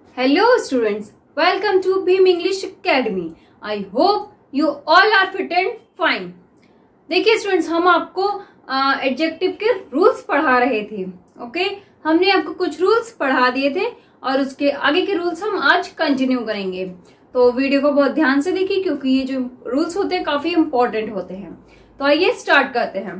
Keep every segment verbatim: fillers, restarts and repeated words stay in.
Hello students, welcome to Beam English Academy. I hope you all are fit and fine. देखिए students, हम आपको adjective के rules पढ़ा रहे थे. Okay okay? हमने आपको कुछ रूल्स पढ़ा दिए थे और उसके आगे के रूल्स हम आज कंटिन्यू करेंगे. तो वीडियो को बहुत ध्यान से देखिए क्योंकि ये जो रूल्स होते हैं काफी इंपॉर्टेंट होते हैं. तो आइए स्टार्ट करते हैं.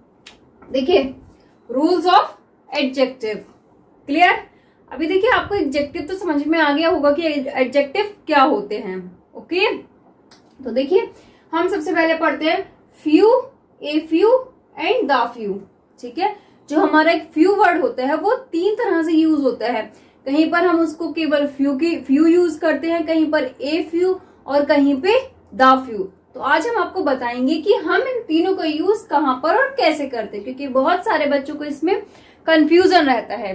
देखिए रूल्स ऑफ एडजेक्टिव. क्लियर? अभी देखिए आपको एडजेक्टिव तो समझ में आ गया होगा कि एडजेक्टिव क्या होते हैं. ओके, तो देखिए हम सबसे पहले पढ़ते हैं few, a few and the few. ठीक है, जो हमारा एक फ्यू वर्ड होता है वो तीन तरह से यूज होता है. कहीं पर हम उसको केवल फ्यू की फ्यू यूज करते हैं, कहीं पर ए फ्यू और कहीं पे द फ्यू. तो आज हम आपको बताएंगे कि हम इन तीनों का यूज कहां पर और कैसे करते हैं, क्योंकि बहुत सारे बच्चों को इसमें कंफ्यूजन रहता है.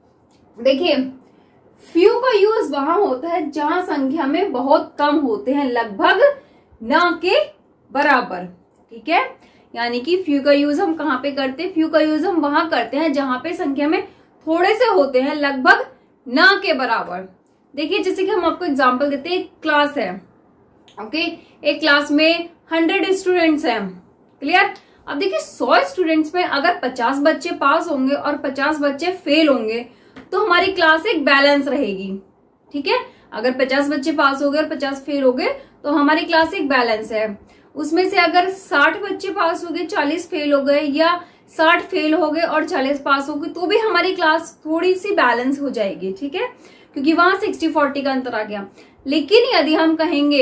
देखिए फ्यू का यूज वहां होता है जहां संख्या में बहुत कम होते हैं, लगभग ना के बराबर. ठीक है, यानी कि फ्यू का यूज हम कहां पे करते हैं? फ्यू का यूज हम वहां करते हैं जहां पे संख्या में थोड़े से होते हैं, लगभग ना के बराबर. देखिए जैसे कि हम आपको एग्जांपल देते हैं, एक क्लास है. ओके, एक क्लास में हंड्रेड स्टूडेंट्स हैं. क्लियर? अब देखिए सौ स्टूडेंट्स में अगर पचास बच्चे पास होंगे और पचास बच्चे फेल होंगे तो हमारी क्लास एक बैलेंस रहेगी. ठीक है, अगर पचास बच्चे पास हो गए और पचास फेल हो गए तो हमारी क्लास एक बैलेंस है. उसमें से अगर साठ बच्चे पास हो गए, चालीस फेल हो गए, या साठ फेल हो गए और चालीस पास हो गए, तो भी हमारी क्लास थोड़ी सी बैलेंस हो जाएगी. ठीक है, क्योंकि वहां सिक्सटी फोर्टी का अंतर आ गया. लेकिन यदि हम कहेंगे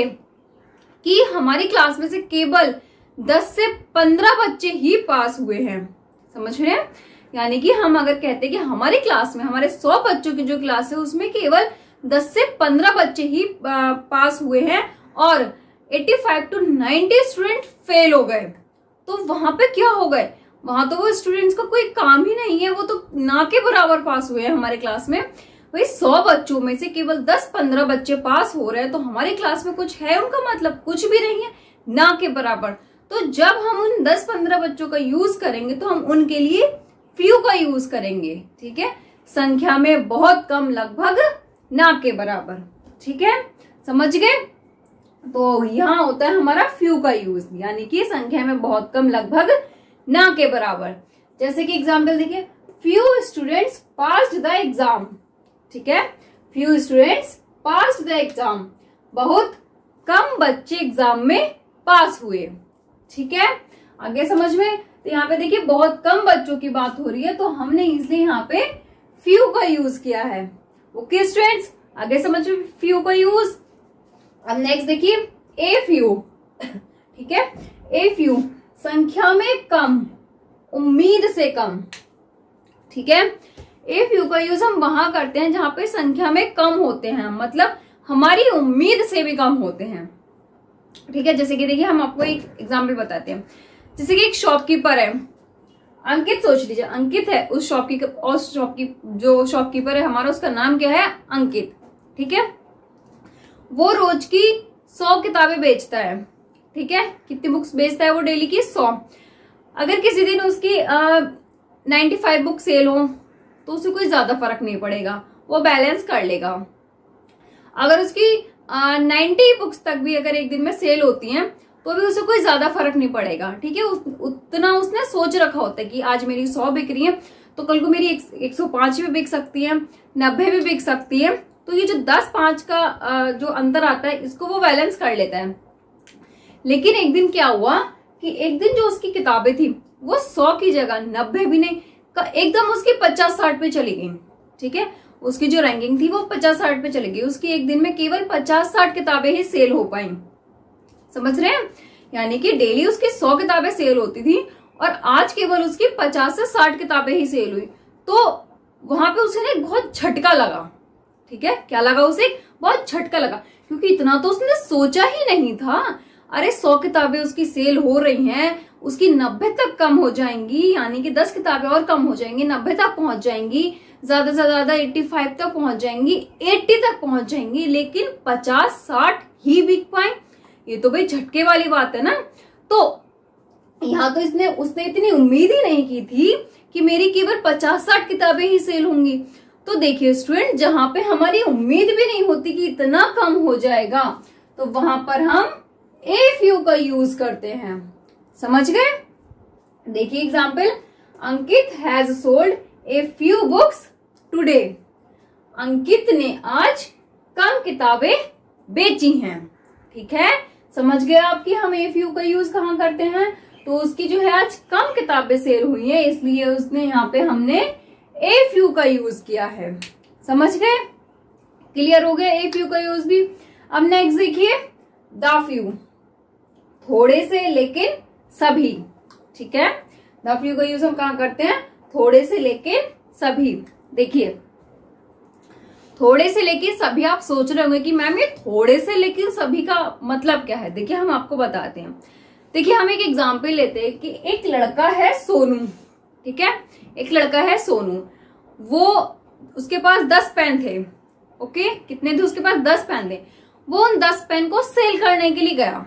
कि हमारी क्लास में से केवल दस से पंद्रह बच्चे ही पास हुए हैं, समझ रहे हैं? यानी कि हम अगर कहते हैं कि हमारी क्लास में, हमारे सौ बच्चों की जो क्लास है उसमें केवल दस से पंद्रह बच्चे ही पास हुए हैं और पचासी टू नब्बे स्टूडेंट फेल हो गए, तो वहां पे क्या हो गए? वहां तो वो स्टूडेंट्स का कोई काम ही नहीं है, वो तो ना के बराबर पास हुए हैं हमारे क्लास में. वही सौ बच्चों में से केवल दस पंद्रह बच्चे पास हो रहे हैं तो हमारी क्लास में कुछ है, उनका मतलब कुछ भी नहीं है, ना के बराबर. तो जब हम उन दस पंद्रह बच्चों का यूज करेंगे तो हम उनके लिए फ्यू का यूज करेंगे. ठीक है, संख्या में बहुत कम, लगभग ना के बराबर. ठीक है, समझ गए? तो यहाँ होता है हमारा फ्यू का यूज, यानी कि संख्या में बहुत कम, लगभग ना के बराबर. जैसे कि एग्जाम्पल देखिए, few students passed the exam. ठीक है, few students passed the exam, बहुत कम बच्चे एग्जाम में पास हुए. ठीक है, आगे समझ में? तो यहाँ पे देखिए बहुत कम बच्चों की बात हो रही है तो हमने इसलिए यहाँ पे फ्यू का यूज किया है. ओके स्टूडेंट्स, आगे समझ में फ्यू का यूज. अब नेक्स्ट देखिए ए फ्यू. ठीक है, ए फ्यू संख्या में कम, उम्मीद से कम. ठीक है, ए फ्यू का यूज हम वहां करते हैं जहां पे संख्या में कम होते हैं, मतलब हमारी उम्मीद से भी कम होते हैं. ठीक है, जैसे कि देखिए हम आपको एक एग्जाम्पल बताते हैं. जैसे कि एक शॉपकीपर है, अंकित. सोच लीजिए अंकित है उस शॉपकी उस शॉपकी जो शॉपकीपर है हमारा, उसका नाम क्या है? अंकित. ठीक है, वो रोज की सौ किताबें बेचता है. ठीक है, कितनी बुक्स बेचता है वो? डेली की सौ. अगर किसी दिन उसकी नाइन्टी फाइव बुक सेल हो तो उसे कोई ज्यादा फर्क नहीं पड़ेगा, वो बैलेंस कर लेगा. अगर उसकी नाइन्टी बुक्स तक भी अगर एक दिन में सेल होती हैं तो भी उसे कोई ज्यादा फर्क नहीं पड़ेगा. ठीक है, उस, उतना उसने सोच रखा होता है कि आज मेरी सौ बिक रही है तो कल को मेरी एक सौ पांच भी बिक सकती है, नब्बे भी बिक सकती है. तो ये जो दस पांच का जो अंतर आता है इसको वो बैलेंस कर लेता है. लेकिन एक दिन क्या हुआ कि एक दिन जो उसकी किताबें थी वो सौ की जगह नब्बे भी नहीं, एकदम उसकी पचास साठ पे चली गई. ठीक है, उसकी जो रैंकिंग थी वो पचास साठ पे चली गई. उसकी एक दिन में केवल पचास साठ किताबें ही सेल हो पाई. समझ रहे हैं? यानी कि डेली उसकी सौ किताबें सेल होती थी और आज केवल उसकी पचास से साठ किताबें ही सेल हुई. तो वहां पे उसे एक बहुत झटका लगा. ठीक है, क्या लगा उसे? बहुत झटका लगा, क्योंकि इतना तो उसने सोचा ही नहीं था. अरे सौ किताबें उसकी सेल हो रही हैं, उसकी नब्बे तक कम हो जाएंगी, यानी कि दस किताबें और कम हो जाएंगी, नब्बे तक पहुंच जाएंगी, ज्यादा से ज्यादा पचासी तक पहुंच जाएंगी, अस्सी तक पहुंच जाएंगी, लेकिन पचास साठ ही बिक पाए. ये तो भाई झटके वाली बात है ना. तो यहाँ तो इसने उसने इतनी उम्मीद ही नहीं की थी कि मेरी केवल पचास साठ किताबें ही सेल होंगी. तो देखिए स्टूडेंट, जहां पे हमारी उम्मीद भी नहीं होती कि इतना कम हो जाएगा, तो वहां पर हम ए फ्यू का यूज करते हैं। समझ गए? देखिए example, Ankit has sold a few books today. Ankit ने आज कम किताबें बेची हैं। ठीक है, समझ गए आपकी हम ए फ्यू का यूज कहाँ करते हैं? तो उसकी जो है आज कम किताबें सेल हुई है, इसलिए उसने यहाँ पे हमने ए फ्यू का यूज किया है। समझ गए? क्लियर हो गया ए फ्यू का यूज भी। अब नेक्स्ट देखिए द फ्यू, थोड़े से लेकिन सभी। ठीक है, द फ्यू का यूज हम कहाँ करते हैं? थोड़े से लेकिन सभी। देखिए थोड़े से लेकिन सभी, आप सोच रहे होंगे कि मैम ये थोड़े से लेकिन सभी का मतलब क्या है? देखिए हम आपको बताते हैं। देखिए हम एक एग्जाम्पल लेते हैं कि एक लड़का है सोनू। ठीक है, एक लड़का है सोनू, वो उसके पास दस पेन थे। ओके, कितने थे उसके पास? दस पेन थे। वो उन दस पेन को सेल करने के लिए गया।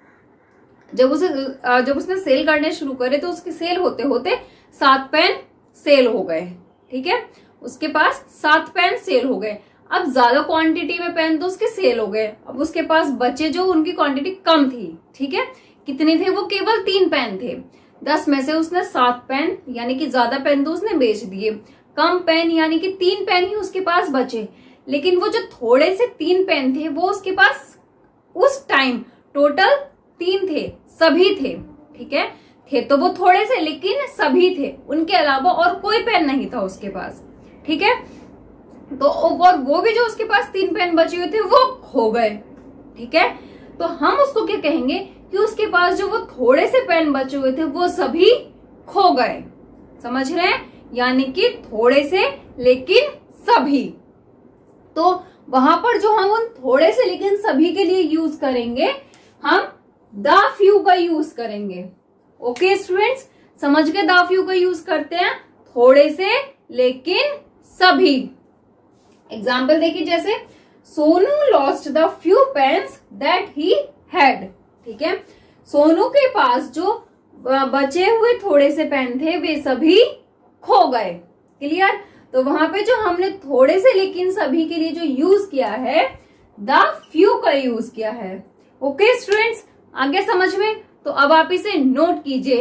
जब उसे जब उसने सेल करने शुरू करे तो उसके सेल होते होते सात पेन सेल हो गए। ठीक है, उसके पास सात पेन सेल हो गए। अब ज्यादा क्वांटिटी में पेन तो उसके सेल हो गए, अब उसके पास बचे जो उनकी क्वांटिटी कम थी। ठीक है, कितने थे? वो केवल तीन पेन थे। दस में से उसने सात पेन यानी कि ज्यादा पेन तो उसने बेच दिए, कम पेन यानी कि तीन पेन ही उसके पास बचे। लेकिन वो जो थोड़े से तीन पेन थे वो उसके पास उस टाइम टोटल तीन थे, सभी थे। ठीक है, थे तो वो थोड़े से लेकिन सभी थे, उनके अलावा और कोई पेन नहीं था उसके पास। ठीक है, तो और वो भी जो उसके पास तीन पेन बचे हुए थे वो खो गए। ठीक है, तो हम उसको क्या कहेंगे कि उसके पास जो वो थोड़े से पेन बचे हुए थे वो सभी खो गए। समझ रहे हैं? यानी कि थोड़े से लेकिन सभी। तो वहां पर जो हम उन थोड़े से लेकिन सभी के लिए यूज करेंगे, हम द फ्यू का यूज करेंगे। ओके स्टूडेंट्स, समझ के द फ्यू का यूज करते हैं, थोड़े से लेकिन सभी। एग्जाम्पल देखिए, जैसे Sonu lost the few pens that he had. ठीक है, सोनू के पास जो बचे हुए थोड़े से पेन थे वे सभी खो गए। क्लियर? तो वहां पे जो हमने थोड़े से लेकिन सभी के लिए जो यूज किया है, द फ्यू का यूज किया है। ओके स्टूडेंट्स, आगे समझ में? तो अब आप इसे नोट कीजिए।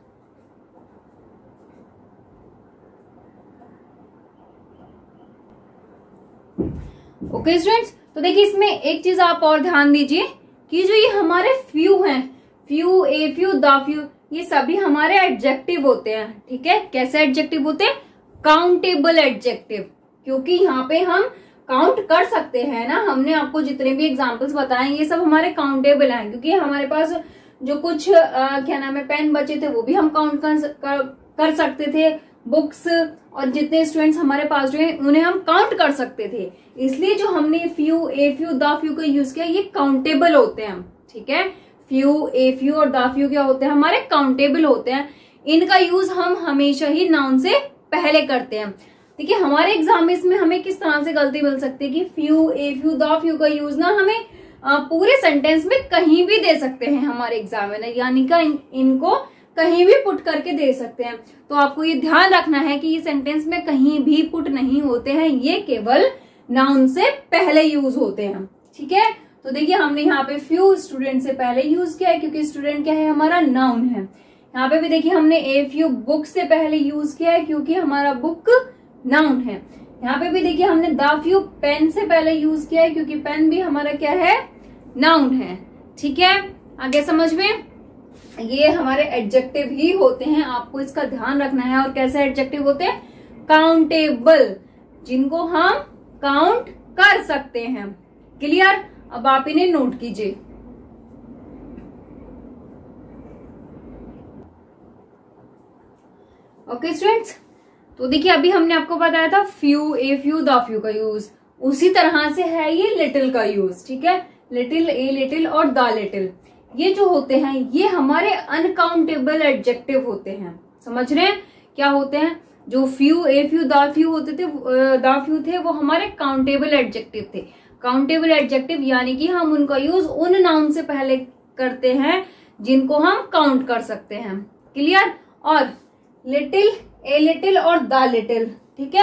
ओके स्टूडेंट्स, तो देखिए इसमें एक चीज आप और ध्यान दीजिए कि जो ये हमारे फ्यू हैं, few, a few, the few, ये सभी हमारे एडजेक्टिव होते हैं। ठीक है, कैसे एडजेक्टिव होते हैं? काउंटेबल एडजेक्टिव, क्योंकि यहाँ पे हम काउंट कर सकते हैं ना। हमने आपको जितने भी एग्जांपल्स बताए ये सब हमारे काउंटेबल हैं, क्योंकि हमारे पास जो कुछ आ, क्या नाम है पेन बचे थे वो भी हम काउंट कर, कर, कर सकते थे। बुक्स और जितने स्टूडेंट्स हमारे पास जो है उन्हें हम काउंट कर सकते थे, इसलिए जो हमने few, a few, the few का यूज किया, ये काउंटेबल होते हैं। ठीक है, फ्यू, ए फ्यू और द फ्यू क्या होते हैं? हमारे काउंटेबल होते हैं। इनका यूज हम हमेशा ही नाउन से पहले करते हैं। देखिए हमारे एग्जाम में इसमें हमें किस तरह से गलती मिल सकती है कि few, a few, the few का यूज ना हमें आ, पूरे सेंटेंस में कहीं भी दे सकते हैं हमारे एग्जामिनर, यानी कि इन, इनको कहीं भी पुट करके दे सकते हैं। तो आपको ये ध्यान रखना है कि ये सेंटेंस में कहीं भी पुट नहीं होते हैं, ये केवल नाउन से पहले यूज होते हैं। ठीक है, तो देखिए हमने यहाँ पे फ्यू स्टूडेंट से पहले यूज किया है, क्योंकि स्टूडेंट क्या है? हमारा नाउन है। यहाँ पे भी देखिए हमने ए फ्यू बुक से पहले यूज किया है, क्योंकि हमारा बुक नाउन है। यहाँ पे भी देखिए हमने द फ्यू पेन से पहले यूज किया है, क्योंकि पेन भी हमारा क्या है? नाउन है। ठीक है, आगे समझ में? ये हमारे एडजेक्टिव ही होते हैं, आपको इसका ध्यान रखना है। और कैसे एडजेक्टिव होते हैं? काउंटेबल, जिनको हम काउंट कर सकते हैं। क्लियर? अब आप इन्हें नोट कीजिए। ओके स्टूडेंट्स, तो देखिए अभी हमने आपको बताया था few, a few, the few का यूज, उसी तरह से है ये लिटिल का यूज। ठीक है, लिटिल, ए लिटिल और द लिटिल, ये जो होते हैं ये हमारे अनकाउंटेबल एडजेक्टिव होते हैं। समझ रहे हैं क्या होते हैं? जो few, a few, the few होते थे, द फ्यू थे, वो हमारे काउंटेबल एडजेक्टिव थे। काउंटेबल एडजेक्टिव यानी कि हम उनका यूज उन नाउन से पहले करते हैं जिनको हम काउंट कर सकते हैं। क्लियर? और लिटिल, ए लिटिल और द लिटिल, ठीक है,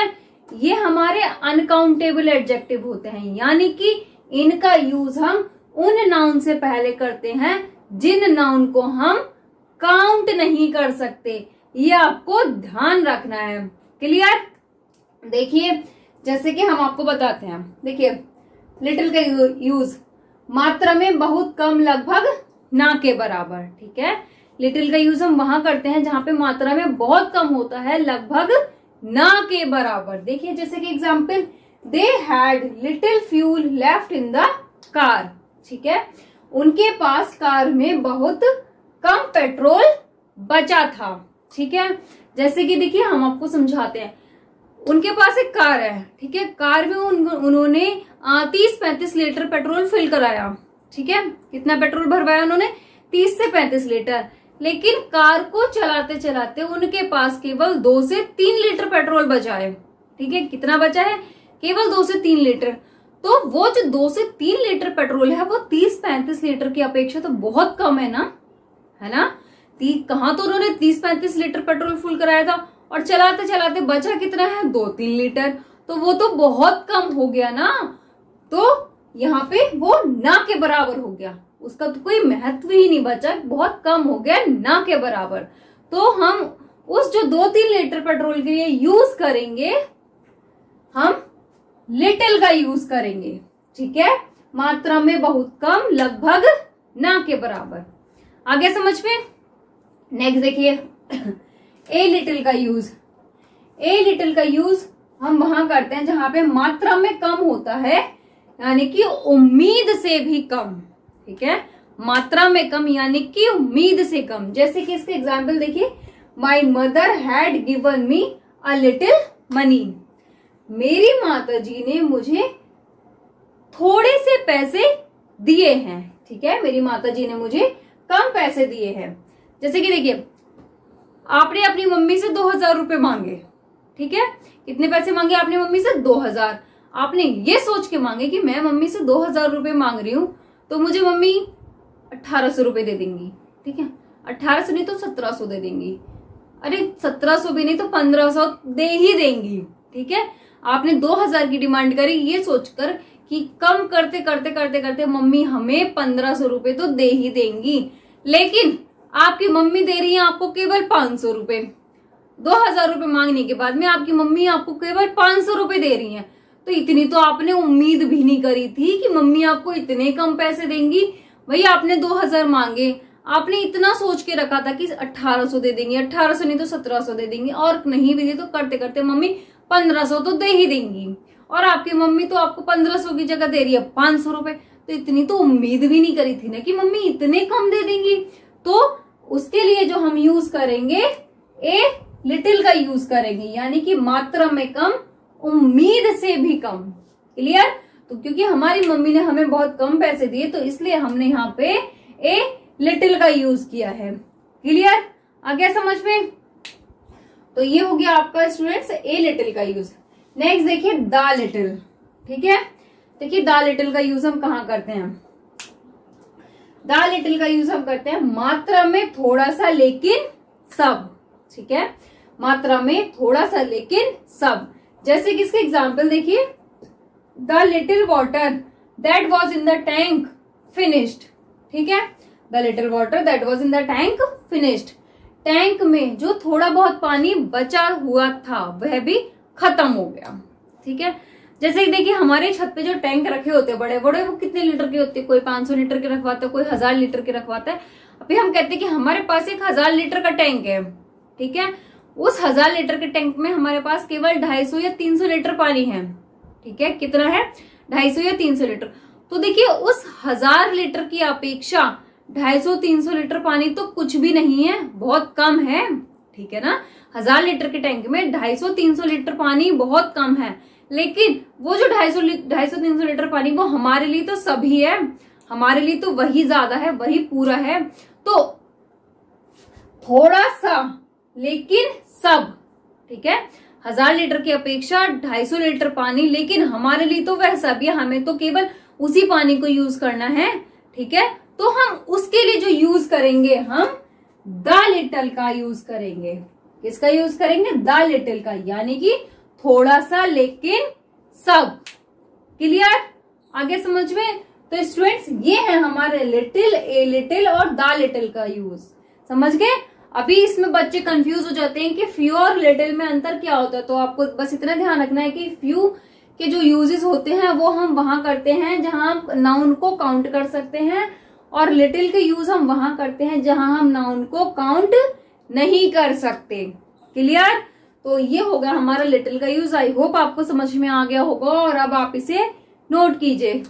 ये हमारे अनकाउंटेबल एडजेक्टिव होते हैं, यानी कि इनका यूज हम उन नाउन से पहले करते हैं जिन नाउन को हम काउंट नहीं कर सकते। ये आपको ध्यान रखना है। क्लियर? देखिए जैसे कि हम आपको बताते हैं, देखिए लिटिल का यूज मात्रा में बहुत कम, लगभग ना के बराबर। ठीक है, लिटिल का यूज हम वहां करते हैं जहां पे मात्रा में बहुत कम होता है, लगभग ना के बराबर। देखिए जैसे कि example, they had little fuel left in the car. ठीक है, उनके पास कार में बहुत कम पेट्रोल बचा था। ठीक है, जैसे कि देखिए हम आपको समझाते हैं, उनके पास एक कार है। ठीक है, कार में उन, उन्होंने तीस पैंतीस लीटर पेट्रोल फिल कराया। ठीक है, कितना पेट्रोल भरवाया उन्होंने? तीस से पैंतीस लीटर। लेकिन कार को चलाते चलाते उनके पास केवल दो से तीन लीटर पेट्रोल बचा है। ठीक है, कितना बचा है? केवल दो से तीन लीटर। तो वो जो दो से तीन लीटर पेट्रोल है वो तीस पैंतीस लीटर की अपेक्षा तो बहुत कम है ना, है ना? कहाँ तो उन्होंने तीस पैंतीस लीटर पेट्रोल फुल कराया था और चलाते चलाते बचा कितना है? दो तीन लीटर। तो वो तो बहुत कम हो गया ना, तो यहाँ पे वो ना के बराबर हो गया, उसका तो कोई महत्व ही नहीं बचा, बहुत कम हो गया, ना के बराबर। तो हम उस जो दो तीन लीटर पेट्रोल के लिए यूज करेंगे, हम लिटिल का यूज करेंगे। ठीक है, मात्रा में बहुत कम, लगभग ना के बराबर। आगे समझ में? नेक्स्ट देखिए, ए लिटिल का यूज। ए लिटिल का यूज हम वहां करते हैं जहां पे मात्रा में कम होता है, यानी कि उम्मीद से भी कम। ठीक है, मात्रा में कम यानी कि उम्मीद से कम। जैसे कि इसके एग्जाम्पल देखिए, my mother had given me a little money. मेरी माताजी ने मुझे थोड़े से पैसे दिए हैं। ठीक है, मेरी माताजी ने मुझे कम पैसे दिए हैं। जैसे कि देखिए, आपने अपनी मम्मी से दो हजार रुपए मांगे। ठीक है, कितने पैसे मांगे आपने मम्मी से? दो हजार। आपने ये सोच के मांगे कि मैं मम्मी से दो हजार रुपए मांग रही हूं तो मुझे मम्मी अट्ठारह सौ रुपए दे देंगी। ठीक है, अट्ठारह सौ नहीं तो सत्रह सौ दे देंगी। अरे सत्रह सौ भी नहीं तो पंद्रह सौ दे ही देंगी। ठीक है, आपने दो हजार की डिमांड करी ये सोचकर कि कम करते करते करते करते मम्मी हमें पंद्रह सौ रुपए तो दे ही देंगी, लेकिन आपकी मम्मी दे रही है आपको केवल पांच सौ रुपए। दो हजार रुपए मांगने के बाद में आपकी मम्मी आपको केवल पांच सौ रुपए दे रही है, तो इतनी तो आपने उम्मीद भी नहीं करी थी कि मम्मी आपको इतने कम पैसे देंगी। भाई आपने दो हजार मांगे, आपने इतना सोच के रखा था कि अट्ठारह सौ दे देंगी, अट्ठारह सौ नहीं तो सत्रह सौ दे देंगी, और नहीं भी दे तो करते करते मम्मी पंद्रह सौ तो दे ही देंगी, और आपकी मम्मी तो आपको पंद्रह सौ की जगह दे रही है पांच सौ रुपए। तो इतनी तो उम्मीद भी नहीं करी थी ना कि मम्मी इतने कम दे देंगी। तो उसके लिए जो हम यूज करेंगे, ए लिटिल का यूज करेंगे, यानी कि मात्रा में कम, उम्मीद से भी कम। क्लियर? तो क्योंकि हमारी मम्मी ने हमें बहुत कम पैसे दिए तो इसलिए हमने यहाँ पे ए लिटिल का यूज किया है। क्लियर? आ गया समझ में? तो ये हो गया आपका स्टूडेंट्स ए लिटिल का यूज। नेक्स्ट देखिए द लिटिल। ठीक है, देखिए द लिटिल का यूज हम कहाँ करते हैं? द लिटिल का यूज हम करते हैं मात्रा में थोड़ा सा लेकिन सब। ठीक है, मात्रा में थोड़ा सा लेकिन सब। जैसे कि इसके एग्जाम्पल देखिए, the little water that was in the tank finished. ठीक है, the little water that was in the tank finished. Tank में जो थोड़ा बहुत पानी बचा हुआ था वह भी खत्म हो गया। ठीक है, जैसे कि देखिए हमारे छत पे जो टैंक रखे होते हैं बड़े बड़े, वो कितने लीटर के होते हैं? कोई पांच सौ लीटर के रखवाता है, कोई हजार लीटर के रखवाता है। अभी हम कहते हैं कि हमारे पास एक हजार लीटर का टैंक है। ठीक है, उस हजार लीटर के टैंक में हमारे पास केवल ढाई सौ या तीन सौ लीटर पानी है। ठीक है, कितना है? ढाई सौ या तीन सौ लीटर। तो देखिए उस हजार लीटर की अपेक्षा ढाई सौ तीन सौ लीटर पानी तो कुछ भी नहीं है, बहुत कम है। ठीक है ना, हजार लीटर के टैंक में ढाई सौ तीन सौ लीटर पानी बहुत कम है, लेकिन वो जो ढाई सौ ढाई सौ तीन सौ लीटर पानी वो हमारे लिए तो सभी है, हमारे लिए तो वही ज्यादा है, वही पूरा है। तो थोड़ा सा लेकिन सब। ठीक है, हजार लीटर की अपेक्षा ढाई सौ लीटर पानी, लेकिन हमारे लिए तो वह सब है, हमें तो केवल उसी पानी को यूज करना है। ठीक है, तो हम उसके लिए जो यूज करेंगे, हम द लिटिल का यूज करेंगे। किसका यूज करेंगे? द लिटिल का, यानी कि थोड़ा सा लेकिन सब। क्लियर, आगे समझ में। तो स्टूडेंट्स ये है हमारे लिटिल, ए लिटिल और द लिटिल का यूज। समझ गए। अभी इसमें बच्चे कंफ्यूज हो जाते हैं कि फ्यू और लिटिल में अंतर क्या होता है। तो आपको बस इतना ध्यान रखना है कि फ्यू के जो यूजेस होते हैं वो हम वहां करते हैं जहां हम नाउन को काउंट कर सकते हैं, और लिटिल के यूज हम वहां करते हैं जहां हम नाउन को काउंट नहीं कर सकते। क्लियर। तो ये हो गया हमारा लिटिल का यूज। आई होप आपको समझ में आ गया होगा, और अब आप इसे नोट कीजिए।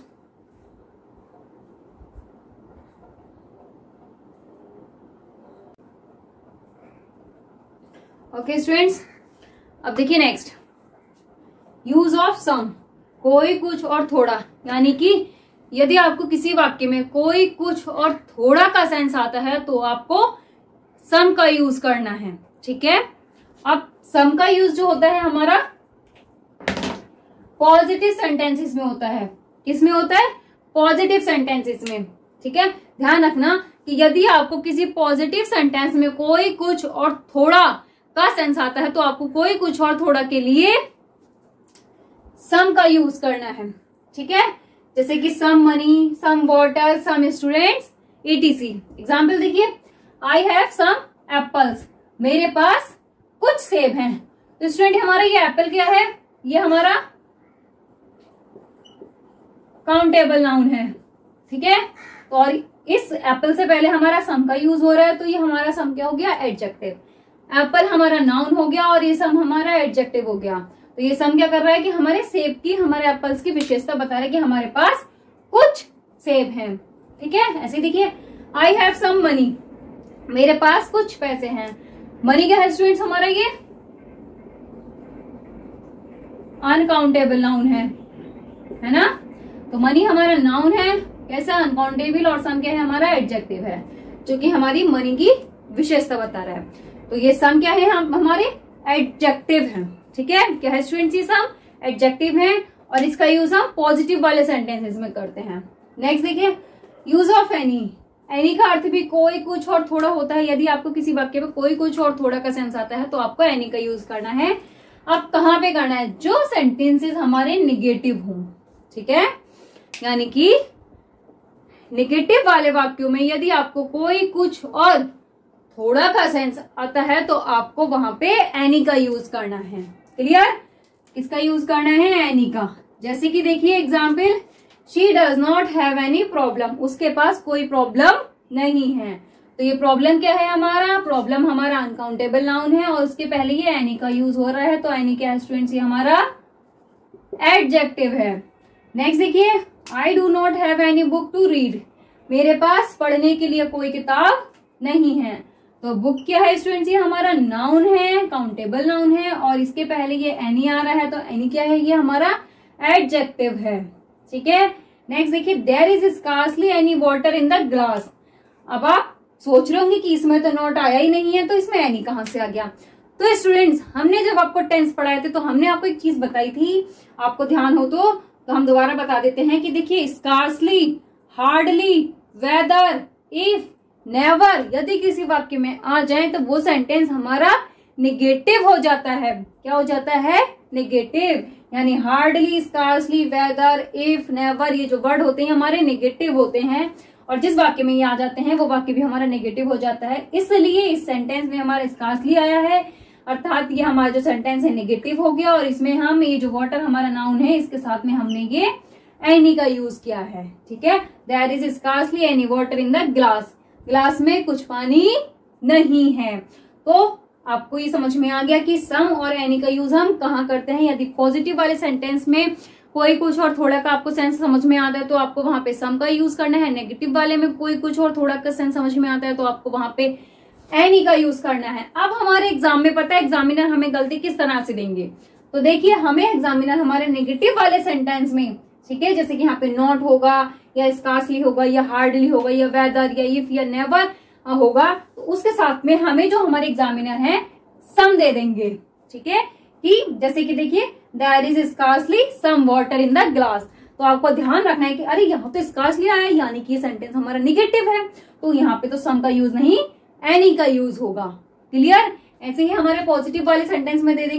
ओके स्टूडेंट्स, अब देखिए नेक्स्ट, यूज ऑफ सम, कोई कुछ और थोड़ा। यानी कि यदि आपको किसी वाक्य में कोई कुछ और थोड़ा का सेंस आता है तो आपको सम का यूज करना है। ठीक है। अब सम का यूज जो होता है हमारा पॉजिटिव सेंटेंसेस में होता है। किसमें होता है? पॉजिटिव सेंटेंसेस में। ठीक है। ध्यान रखना कि यदि आपको किसी पॉजिटिव सेंटेंस में कोई कुछ और थोड़ा का सेंस आता है तो आपको कोई कुछ और थोड़ा के लिए सम का यूज करना है। ठीक है। जैसे कि some money, some water, some students, etc. Example देखिए, आई हैव सम एप्पल्स, मेरे पास कुछ सेब हैं। तो स्टूडेंट हमारा ये एप्पल क्या है? ये हमारा काउंटेबल नाउन है। ठीक है। तो और इस एप्पल से पहले हमारा सम का यूज हो रहा है, तो ये हमारा सम क्या हो गया? एडजेक्टिव। एप्पल हमारा नाउन हो गया और ये सम हमारा एडजेक्टिव हो गया। तो ये सम क्या कर रहा है कि हमारे सेब की, हमारे एप्पल्स की विशेषता बता रहा है कि हमारे पास कुछ सेब हैं। ठीक है। ऐसे देखिए, आई हैव सम मनी, मेरे पास कुछ पैसे हैं। मनी क्या है स्टूडेंट्स? हमारा ये अनकाउंटेबल नाउन है, है ना। तो मनी हमारा नाउन है, कैसा? अनकाउंटेबल। और सम क्या है? हमारा एडजेक्टिव है, जो कि हमारी मनी की विशेषता बता रहा है। तो ये सम क्या है? हम हमारे एडजेक्टिव हैं। ठीक है। क्या है स्टूडेंट्स? ये सम एडजेक्टिव है, और इसका यूज हम पॉजिटिव वाले सेंटेंसेस में करते हैं। नेक्स्ट देखिए, यूज ऑफ एनी। एनी का अर्थ भी कोई कुछ और थोड़ा होता है। यदि आपको किसी वाक्य में कोई कुछ और थोड़ा का सेंस आता है तो आपको एनी का यूज करना है। अब कहाँ पे करना है? जो सेंटेंसेस हमारे निगेटिव हों। ठीक है। यानी कि निगेटिव वाले वाक्यों में यदि आपको कोई कुछ और थोड़ा का सेंस आता है तो आपको वहां पे एनी का यूज करना है। क्लियर। किसका यूज करना है? एनी का। जैसे कि देखिए example, she does not have any problem, उसके पास कोई प्रॉब्लम नहीं है। तो ये प्रॉब्लम क्या है? हमारा प्रॉब्लम हमारा अनकाउंटेबल नाउन है, और उसके पहले ये एनी का यूज हो रहा है। तो एनी क्या है स्टूडेंट्स? ये हमारा एडजेक्टिव है। नेक्स्ट देखिए, I do not have any book to read, मेरे पास पढ़ने के लिए कोई किताब नहीं है। तो बुक क्या है स्टूडेंट्स? ये हमारा नाउन है, काउंटेबल नाउन है, और इसके पहले ये एनी आ रहा है। तो एनी क्या है? ये हमारा एडजेक्टिव है। ठीक है। नेक्स्ट देखिए, there is scarcely any water in the glass. अब आप सोच रहे होंगे कि इसमें तो नॉट आया ही नहीं है, तो इसमें एनी कहां से आ गया? तो स्टूडेंट्स, हमने जब आपको टेंस पढ़ाए थे तो हमने आपको एक चीज बताई थी, आपको ध्यान हो तो, तो हम दोबारा बता देते हैं कि देखिए, scarcely, hardly, whether, if, never यदि किसी वाक्य में आ जाए तो वो सेंटेंस हमारा निगेटिव हो जाता है। क्या हो जाता है? निगेटिव। यानी hardly, scarcely, whether, if, never, ये जो वर्ड होते हैं हमारे निगेटिव होते हैं, और जिस वाक्य में ये आ जाते हैं वो वाक्य भी हमारा नेगेटिव हो जाता है। इसलिए इस सेंटेंस में हमारा स्कार्सली आया है, अर्थात ये हमारा जो सेंटेंस है नेगेटिव हो गया, और इसमें हम ये जो वाटर हमारा नाउन है इसके साथ में हमने ये एनी का यूज किया है। ठीक है। There is scarcely any water in the glass, glass में कुछ पानी नहीं है। तो आपको ये समझ में आ गया कि सम और एनी का यूज हम कहाँ करते हैं। यदि पॉजिटिव वाले सेंटेंस में कोई कुछ और थोड़ा का आपको सेंस समझ में आता है तो आपको वहां पे सम का यूज करना है। नेगेटिव वाले में कोई कुछ और थोड़ा का सेंस समझ में आता है तो आपको वहां पे एनी का यूज करना है। अब हमारे एग्जाम में पता है एग्जामिनर हमें गलती किस तरह से देंगे? तो देखिए, हमें एग्जामिनर हमारे नेगेटिव वाले सेंटेंस में, ठीक है, जैसे कि यहाँ पे नॉट होगा या स्कार्सली होगा या हार्डली होगा या वेदर या इफ या नेवर होगा, तो उसके साथ में हमें जो हमारे एग्जामिनर हैं सम दे देंगे। ठीक है। कि जैसे कि देखिए, there is scarcely some water in the glass. तो आपको ध्यान रखना है कि अरे यहाँ तो स्कार्सली आया है, यानी कि सेंटेंस हमारा निगेटिव है, तो यहाँ पे तो सम का यूज नहीं, एनी का यूज होगा। क्लियर। ऐसे ही हमारे पॉजिटिव वाले सेंटेंस में दे देंगे,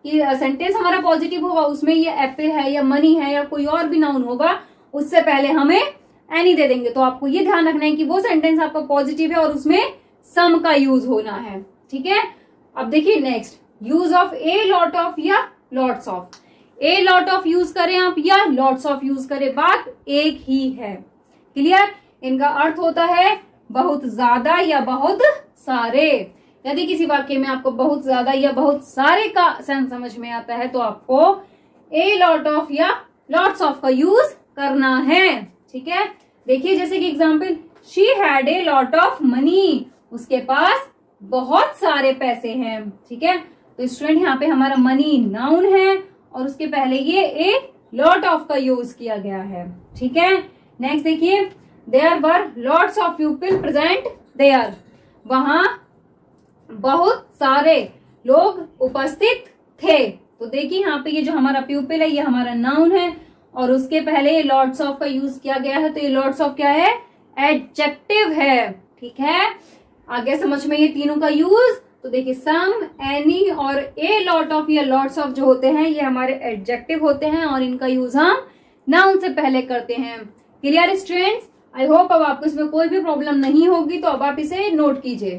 कि सेंटेंस हमारा पॉजिटिव होगा, उसमें ये एप्पल है या मनी है या कोई और भी नाउन होगा, उससे पहले हमें एनी दे देंगे। तो आपको ये ध्यान रखना है कि वो सेंटेंस आपका पॉजिटिव है और उसमें सम का यूज होना है, ठीक है। अब देखिए next, use of a lot of या lots of. A lot of use करें आप या लॉट्स ऑफ यूज करें, बात एक ही है। क्लियर? इनका अर्थ होता है बहुत ज्यादा या बहुत सारे। यदि किसी वाक्य में आपको बहुत ज्यादा या बहुत सारे का सेंस समझ में आता है तो आपको ए लॉट ऑफ या लॉट्स ऑफ का यूज करना है, ठीक है। देखिए जैसे कि example, she had a lot of money, उसके पास बहुत सारे पैसे हैं, ठीक है। तो स्टूडेंट यहाँ पे हमारा मनी नाउन है और उसके पहले ये ए लॉट ऑफ का यूज किया गया है, ठीक है। नेक्स्ट देखिए, there were lots of people present there, वहां बहुत सारे लोग उपस्थित थे। तो देखिए यहाँ पे ये जो हमारा प्यूपिल है ये हमारा नाउन है और उसके पहले ये लॉट्स ऑफ का यूज किया गया है। तो ये लॉट्स ऑफ क्या है? एडजेक्टिव है, ठीक है। आगे समझ में ये तीनों का यूज। तो देखिए सम, एनी और ए लॉट ऑफ या लॉट्स ऑफ जो होते हैं ये हमारे एडजेक्टिव होते हैं और इनका यूज हम नाउन से पहले करते हैं। Clear students? आई होप अब आपको इसमें कोई भी प्रॉब्लम नहीं होगी, तो अब आप इसे नोट कीजिए।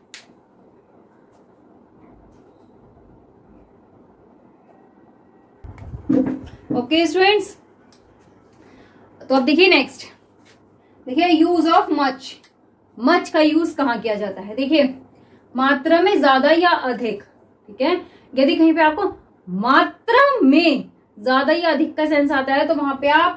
ओके स्टूडेंट्स, तो अब देखिए नेक्स्ट, देखिए यूज ऑफ मच। मच का यूज कहाँ किया जाता है? देखिए मात्रा में ज्यादा या अधिक, ठीक है। यदि कहीं पे आपको मात्रा में ज्यादा या अधिक का सेंस आता है तो वहां पे आप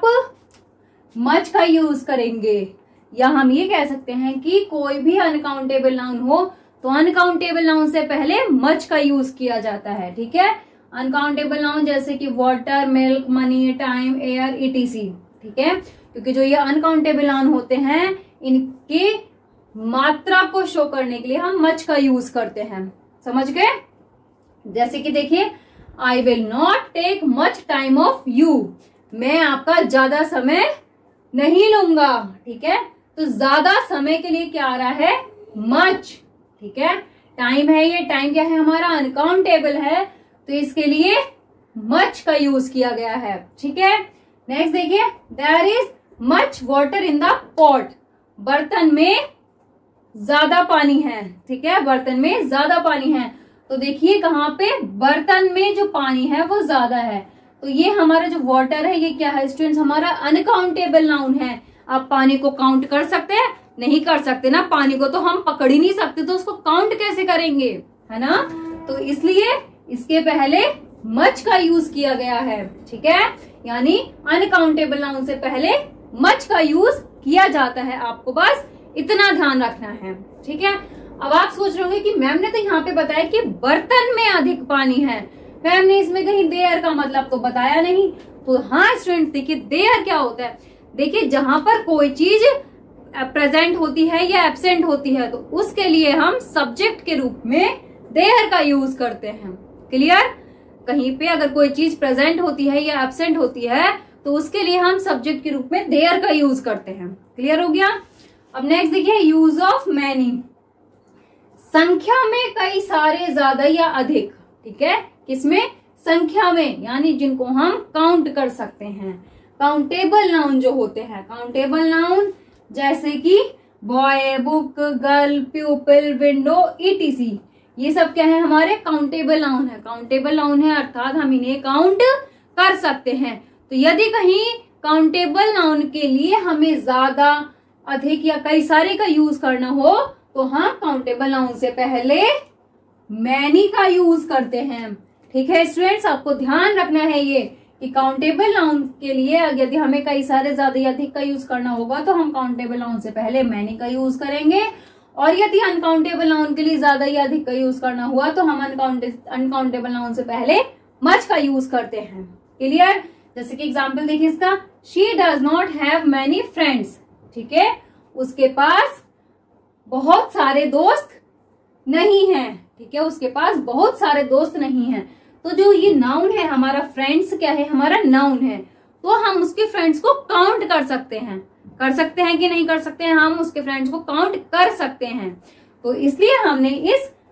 मच का यूज करेंगे। या हम ये कह सकते हैं कि कोई भी अनकाउंटेबल नाउन हो तो अनकाउंटेबल नाउन से पहले मच का यूज किया जाता है, ठीक है। अनकाउंटेबल नाउन जैसे कि water, milk, money, time, air, etc, ठीक है। क्योंकि जो ये अनकाउंटेबल नाउन होते हैं इनकी मात्रा को शो करने के लिए हम मच का यूज करते हैं, समझ गए। जैसे कि देखिए, I will not take much time of you, मैं आपका ज्यादा समय नहीं लूंगा, ठीक है। तो ज्यादा समय के लिए क्या आ रहा है? मच, ठीक है। टाइम है, ये टाइम क्या है? हमारा अनकाउंटेबल है, तो इसके लिए मच का यूज किया गया है, ठीक है। नेक्स्ट देखिए, there is much water in the pot, बर्तन में ज्यादा पानी है, ठीक है। बर्तन में ज्यादा पानी है, तो देखिए कहाँ पे बर्तन में जो पानी है वो ज्यादा है। तो ये हमारा जो वाटर है ये क्या है स्टूडेंट्स? हमारा अनकाउंटेबल नाउन है। आप पानी को काउंट कर सकते हैं? नहीं कर सकते ना, पानी को तो हम पकड़ ही नहीं सकते, तो उसको काउंट कैसे करेंगे, है ना। तो इसलिए इसके पहले मच का यूज किया गया है, ठीक है। यानी अनकाउंटेबल नाउन से पहले मच का यूज किया जाता है, आपको बस इतना ध्यान रखना है, ठीक है। अब आप सोच रहे होंगे कि मैम ने तो यहाँ पे बताया कि बर्तन में अधिक पानी है, मैम ने इसमें कहीं देयर का मतलब तो बताया नहीं। तो हाँ स्टूडेंट्स, देखिए देयर क्या होता है? देखिए जहां पर कोई चीज प्रेजेंट होती है या एब्सेंट होती है तो उसके लिए हम सब्जेक्ट के रूप में देयर का यूज करते हैं। क्लियर? कहीं पे अगर कोई चीज प्रेजेंट होती है या एब्सेंट होती है तो उसके लिए हम सब्जेक्ट के रूप में देयर का यूज करते हैं। क्लियर हो गया? अब नेक्स्ट देखिए, यूज ऑफ मैनी, संख्या में कई सारे, ज्यादा या अधिक, ठीक है। किसमें? संख्या में, यानी जिनको हम काउंट कर सकते हैं। काउंटेबल नाउन जो होते हैं, काउंटेबल नाउन जैसे कि boy, book, girl, pupil, window, etc, ये सब क्या है? हमारे काउंटेबल नाउन है। काउंटेबल नाउन है अर्थात हम इन्हें काउंट कर सकते हैं। तो यदि कहीं काउंटेबल नाउन के लिए हमें ज्यादा, अधिक या कई सारे का यूज करना हो तो हम काउंटेबल नाउन से पहले मैनी का यूज करते हैं, ठीक है स्टूडेंट्स। आपको ध्यान रखना है ये कि काउंटेबल नाउन के लिए यदि हमें कई सारे, ज्यादा या अधिक का यूज करना होगा तो हम काउंटेबल नाउन से पहले मैनी का यूज करेंगे, और यदि अनकाउंटेबल नाउन के लिए ज्यादा या अधिक का यूज करना हुआ तो हम अनकाउंटेबल नाउन से पहले मच का यूज करते हैं। क्लियर? जैसे कि एग्जाम्पल देखिए इसका, she does not have many friends, ठीक है। उसके पास बहुत सारे दोस्त नहीं हैं, ठीक है। उसके पास बहुत सारे दोस्त नहीं हैं। तो जो ये नाउन है हमारा, फ्रेंड्स क्या है? हमारा नाउन है। तो हम उसके फ्रेंड्स को काउंट कर सकते हैं। कर सकते हैं कि नहीं कर सकते हैं? हम उसके फ्रेंड्स को काउंट कर सकते हैं। तो इसलिए हमने इस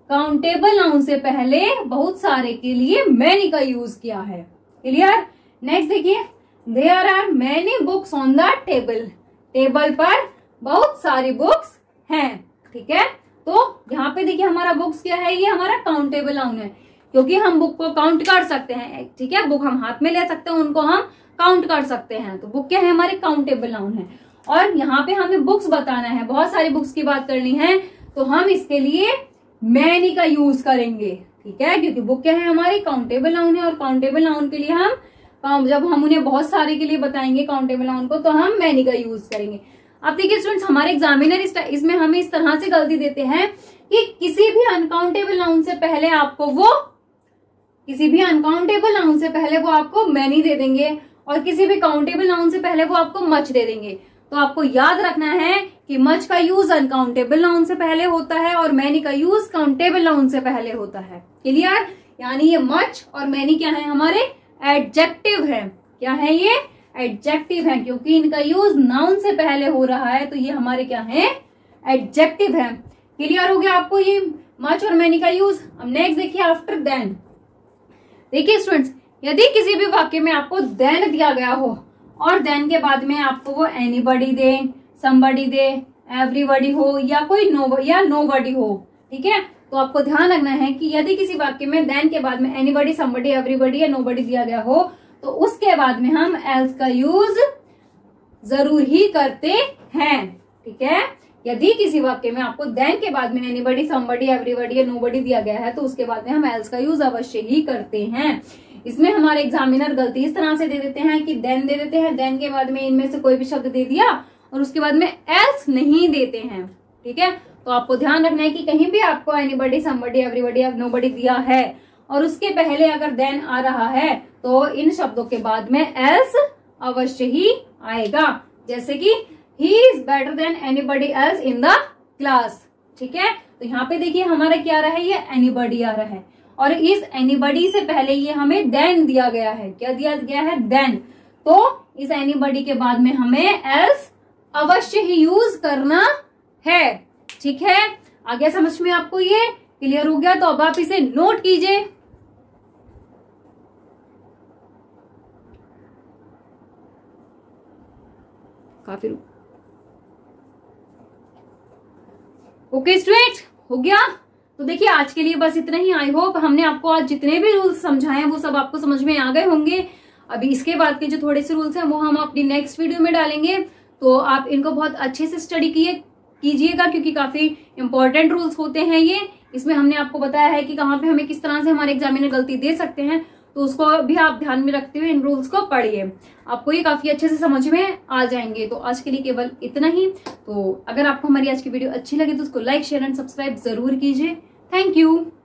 काउंटेबल नाउन से पहले बहुत सारे के लिए मैनी का यूज किया है। क्लियर। नेक्स्ट देखिए, there are many books on the table. Table पर बहुत सारी बुक्स हैं। ठीक है, तो यहाँ पे देखिए हमारा बुक्स क्या है, ये हमारा काउंटेबल नाउन है, क्योंकि हम बुक को काउंट कर सकते हैं। ठीक है, बुक हम हाथ में ले सकते हैं, उनको हम काउंट कर सकते हैं, तो बुक क्या है, हमारे काउंटेबल नाउन है। और यहाँ पे हमें बुक्स बताना है, बहुत सारी बुक्स की बात करनी है, तो हम इसके लिए मैनी का यूज करेंगे। ठीक है, क्योंकि बुक क्या है, हमारी काउंटेबल नाउन है, और काउंटेबल नाउन के लिए हम जब हम उन्हें बहुत सारे के लिए बताएंगे काउंटेबल नाउन को, तो हम मैनी का यूज करेंगे। अब देखिए स्टूडेंट्स, हमारे एग्जामिनर इस, इसमें हमें इस तरह से गलती देते हैं कि किसी भी अनकाउंटेबल नाउन से पहले आपको वो किसी भी अनकाउंटेबल नाउन से पहले वो आपको मैनी दे देंगे, और किसी भी काउंटेबल नाउन से पहले वो आपको मच दे देंगे। तो आपको याद रखना है कि मच का यूज अनकाउंटेबल नाउन से पहले होता है और मैनी का यूज काउंटेबल नाउन से पहले होता है। क्लियर। यानी ये मच और मैनी क्या है, हमारे एडजेक्टिव है। क्या है, ये एडजेक्टिव है, क्योंकि इनका यूज नाउन से पहले हो रहा है, तो ये हमारे क्या है, एडजेक्टिव है। क्लियर हो गया आपको ये मच और मैनी का यूज। अब नेक्स्ट देखिए, आफ्टर देन। देखिए स्टूडेंट्स, यदि किसी भी वाक्य में आपको देन दिया गया हो और देन के बाद में आपको वो एनीबडी दे, समबडी दे, एवरीबडी हो, या कोई नो या नोबडी हो, ठीक है, तो आपको ध्यान रखना है कि यदि किसी वाक्य में देन के बाद में एनीबडी, समबडी, एवरीबडी या नोबडी दिया गया हो, तो उसके बाद में हम एल्स का यूज जरूर ही करते हैं। ठीक है, यदि किसी वाक्य में आपको देन के बाद में एनीबडी, समबडी, एवरीबडी या नोबडी दिया गया है, तो उसके बाद में हम एल्स का यूज अवश्य ही करते हैं। इसमें हमारे एग्जामिनर गलती इस तरह से दे देते हैं कि देन दे देते हैं, देन के बाद में इनमें से कोई भी शब्द दे दिया और उसके बाद में एल्स नहीं देते हैं। ठीक है, तो आपको ध्यान रखना है कि कहीं भी आपको एनीबडी, समबडी, एवरीबडी या नोबडी दिया है और उसके पहले अगर देन आ रहा है, तो इन शब्दों के बाद में एल्स अवश्य ही आएगा। जैसे कि he is better than anybody else in the class. ठीक है, तो यहाँ पे देखिए हमारा क्या आ रहा है, ये एनीबडी आ रहा है, और इस एनीबडी से पहले ये हमें देन दिया गया है। क्या दिया गया है, देन। तो इस एनीबडी के बाद में हमें एल्स अवश्य ही यूज करना है। ठीक है, आगे समझ में आपको ये क्लियर हो गया, तो अब आप इसे नोट कीजिए। काफी ओके स्टूडेंट, हो गया। तो देखिए आज के लिए बस इतना ही। आई होप हमने आपको आज जितने भी रूल्स समझाए हैं वो सब आपको समझ में आ गए होंगे। अभी इसके बाद के जो थोड़े से रूल्स हैं वो हम अपनी नेक्स्ट वीडियो में डालेंगे, तो आप इनको बहुत अच्छे से स्टडी किए कीजिएगा, क्योंकि काफी इंपॉर्टेंट रूल्स होते हैं ये। इसमें हमने आपको बताया है कि कहाँ पे हमें किस तरह से हमारे एग्जामिनर गलती दे सकते हैं, तो उसको भी आप ध्यान में रखते हुए इन रूल्स को पढ़िए, आपको ये काफी अच्छे से समझ में आ जाएंगे। तो आज के लिए केवल इतना ही। तो अगर आपको हमारी आज की वीडियो अच्छी लगे तो उसको लाइक, शेयर एंड सब्सक्राइब जरूर कीजिए। Thank you.